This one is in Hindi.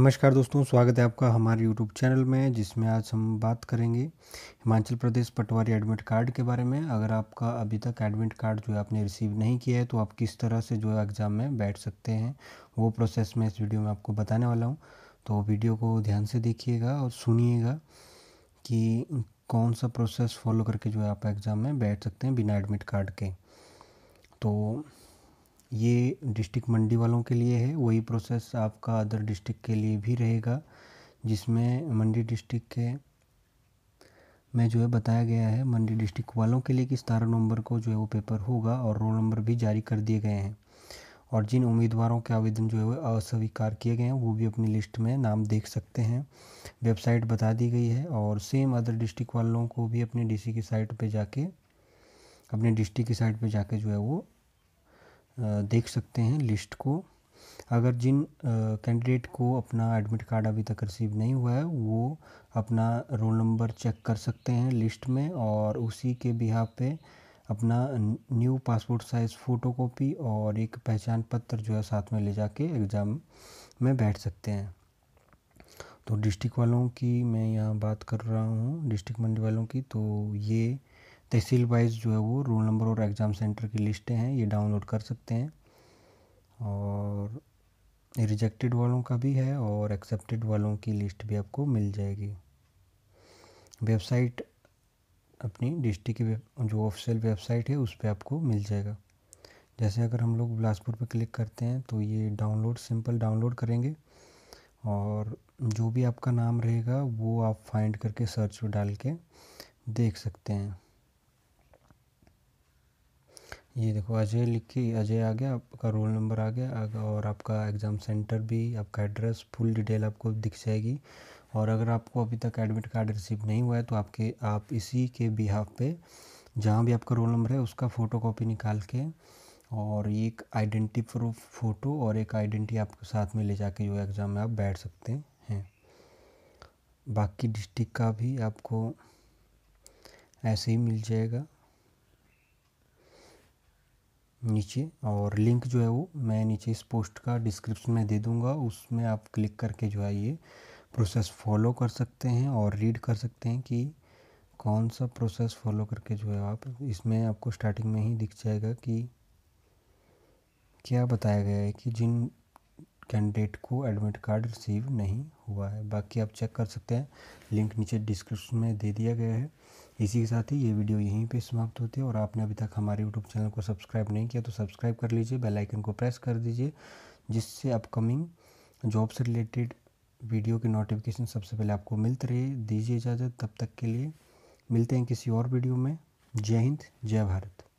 नमस्कार दोस्तों, स्वागत है आपका हमारे यूट्यूब चैनल में, जिसमें आज हम बात करेंगे हिमाचल प्रदेश पटवारी एडमिट कार्ड के बारे में। अगर आपका अभी तक एडमिट कार्ड जो है आपने रिसीव नहीं किया है, तो आप किस तरह से जो है एग्ज़ाम में बैठ सकते हैं, वो प्रोसेस मैं इस वीडियो में आपको बताने वाला हूँ। तो वीडियो को ध्यान से देखिएगा और सुनिएगा कि कौन सा प्रोसेस फॉलो करके जो है आप एग्ज़ाम में बैठ सकते हैं बिना एडमिट कार्ड के। तो ये डिस्ट्रिक्ट मंडी वालों के लिए है, वही प्रोसेस आपका अदर डिस्ट्रिक्ट के लिए भी रहेगा, जिसमें मंडी डिस्ट्रिक्ट के में जो है बताया गया है मंडी डिस्ट्रिक्ट वालों के लिए कि 17 नवंबर को जो है वो पेपर होगा और रोल नंबर भी जारी कर दिए गए हैं। और जिन उम्मीदवारों के आवेदन जो है वो अस्वीकार किए गए हैं, वो भी अपनी लिस्ट में नाम देख सकते हैं। वेबसाइट बता दी गई है और सेम अदर डिस्ट्रिक्ट वालों को भी अपनी डीसी की साइट पे जाके, अपने डिस्ट्रिक्ट की साइट पे जाके जो है वो देख सकते हैं लिस्ट को। अगर जिन कैंडिडेट को अपना एडमिट कार्ड अभी तक रिसीव नहीं हुआ है, वो अपना रोल नंबर चेक कर सकते हैं लिस्ट में, और उसी के बिहाफ पे अपना न्यू पासपोर्ट साइज़ फ़ोटोकॉपी और एक पहचान पत्र जो है साथ में ले जाके एग्ज़ाम में बैठ सकते हैं। तो डिस्ट्रिक्ट वालों की मैं यहाँ बात कर रहा हूँ, डिस्ट्रिक्ट मंडी वालों की। तो ये तहसील वाइज जो है वो रोल नंबर और एग्ज़ाम सेंटर की लिस्टें हैं, ये डाउनलोड कर सकते हैं। और रिजेक्टेड वालों का भी है और एक्सेप्टेड वालों की लिस्ट भी आपको मिल जाएगी। वेबसाइट अपनी डिस्ट्रिक्ट की जो ऑफिशियल वेबसाइट है उस पर आपको मिल जाएगा। जैसे अगर हम लोग बिलासपुर पर क्लिक करते हैं तो ये डाउनलोड, सिंपल डाउनलोड करेंगे और जो भी आपका नाम रहेगा वो आप फाइंड करके सर्च में डाल के देख सकते हैं। ये देखो, अजय लिख के अजय आ गया, आपका रोल नंबर आ गया और आपका एग्ज़ाम सेंटर भी, आपका एड्रेस, फुल डिटेल आपको दिख जाएगी। और अगर आपको अभी तक एडमिट कार्ड रिसीव नहीं हुआ है तो आप इसी के बिहाफ पे जहाँ भी आपका रोल नंबर है उसका फ़ोटोकॉपी निकाल के और एक आइडेंटिटी प्रूफ फ़ोटो और एक आइडेंटिटी आपके साथ में ले जाके जो एग्ज़ाम में आप बैठ सकते हैं। बाकी डिस्ट्रिक्ट का भी आपको ऐसे ही मिल जाएगा नीचे, और लिंक जो है वो मैं नीचे इस पोस्ट का डिस्क्रिप्शन में दे दूंगा। उसमें आप क्लिक करके जो है ये प्रोसेस फॉलो कर सकते हैं और रीड कर सकते हैं कि कौन सा प्रोसेस फॉलो करके जो है आप, इसमें आपको स्टार्टिंग में ही दिख जाएगा कि क्या बताया गया है कि जिन कैंडिडेट को एडमिट कार्ड रिसीव नहीं हुआ है। बाकी आप चेक कर सकते हैं, लिंक नीचे डिस्क्रिप्शन में दे दिया गया है। इसी के साथ ही ये वीडियो यहीं पे समाप्त होती है। और आपने अभी तक हमारे यूट्यूब चैनल को सब्सक्राइब नहीं किया तो सब्सक्राइब कर लीजिए, बेल आइकन को प्रेस कर दीजिए, जिससे अपकमिंग जॉब से रिलेटेड वीडियो की नोटिफिकेशन सबसे पहले आपको मिलती रहे। दीजिए इजाज़त, तब तक के लिए मिलते हैं किसी और वीडियो में। जय हिंद, जय भारत।